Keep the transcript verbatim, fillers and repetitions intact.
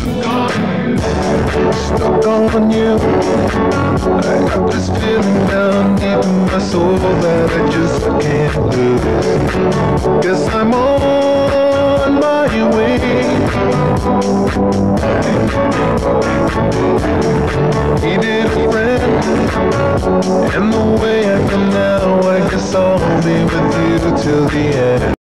Stuck on you. I got this feeling down deep in my soul that I just can't lose. Guess I'm on my way. Needed a friend, and the way I feel now, I guess I'll be with you till the end.